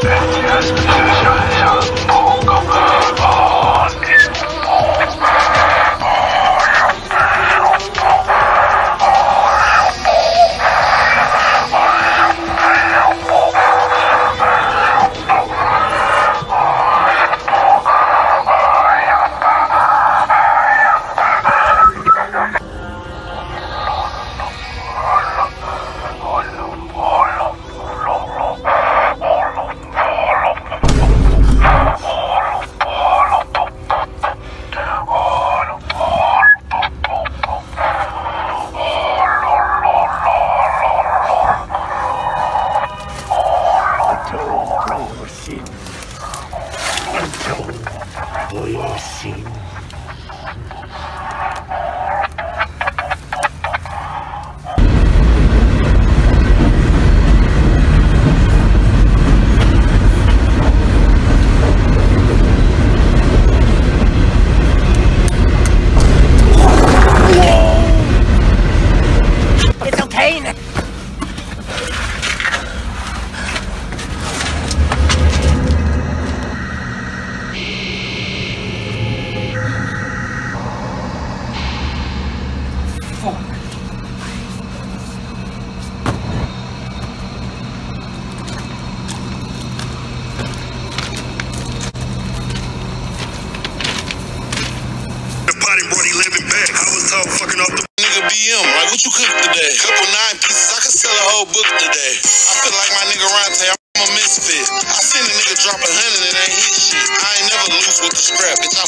Fucking off the nigga BM. Like, what you cook today? Couple 9 pieces. I could sell a whole book today. I feel like my nigga Ronte, I'm a misfit. I seen a nigga drop 100 and ain't hit shit. I ain't never loose with the scrap, bitch.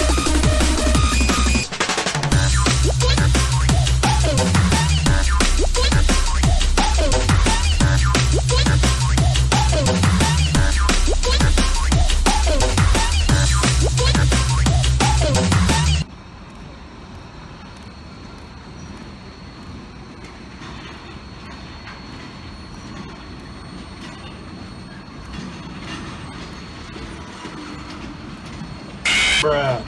Bruh.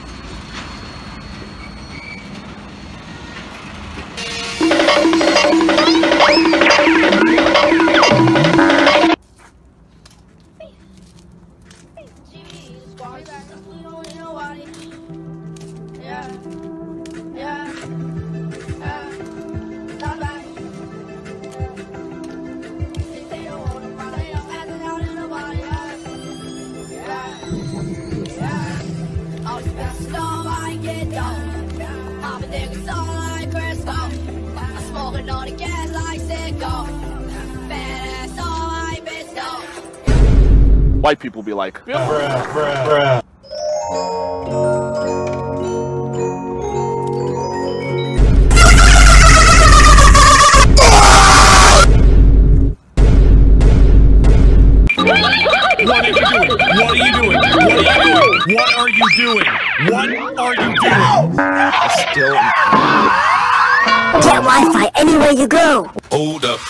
White people be like, bruh, bruh, bruh. What are you doing? What are you doing? What are you doing? What are you doing? still. Get Wi-Fi anywhere you go. Hold up.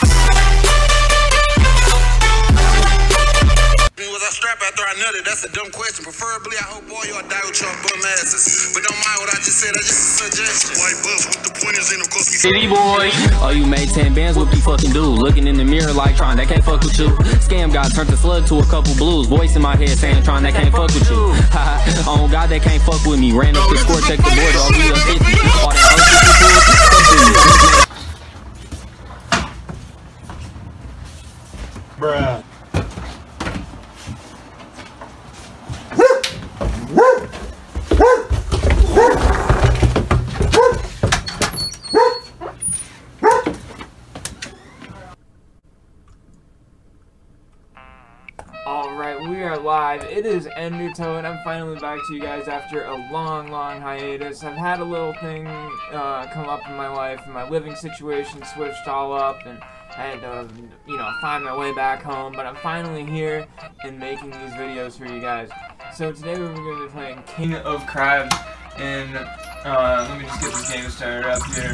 Was I strapped after I nutted? That's a dumb question. Preferably, I hope all y'all die with y'all bum asses. But don't mind what I just said, that's just a suggestion. White buffs with the pointers in, of course we City boy. Oh, you made 10 bands, what you fucking do? Looking in the mirror like Tron, that can't fuck with you. Scam guy turned the slug to a couple blues. Voice in my head saying Tron, that can't fuck with you. Oh God, they can't fuck with me. Ran up the score, check the board, all we up 50. All that other shit you do, fuck with me. Bruh. Alright, we are live. It is Endertoe, and I'm finally back to you guys after a long hiatus. I've had a little thing come up in my life, and my living situation switched all up, and I had to, find my way back home, but I'm finally here and making these videos for you guys. So today we're going to be playing King of Crabs, and let me just get this game started up here.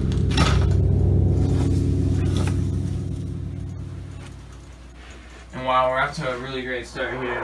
And wow, we're off to a really great start here.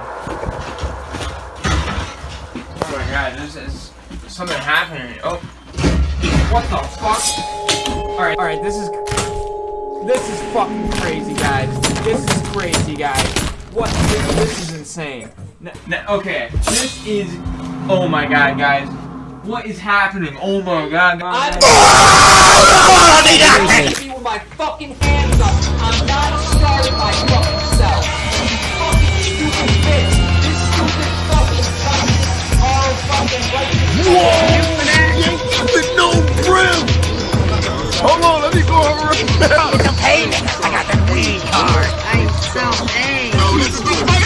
Oh my god, this is something happening. Oh, what the fuck? Alright, this is fucking crazy, guys. This is crazy, guys. What? This is insane. Okay, this is... Oh my god, guys. What is happening? Oh my god, guys. I'm with my fucking hands up. I'm not starting my fucking self. You fucking stupid bitch. This stupid fucking cunt are fucking right. With no brim! Hold on, let me go over it now. It's okay, nigga. I got the green card. I'm so angry.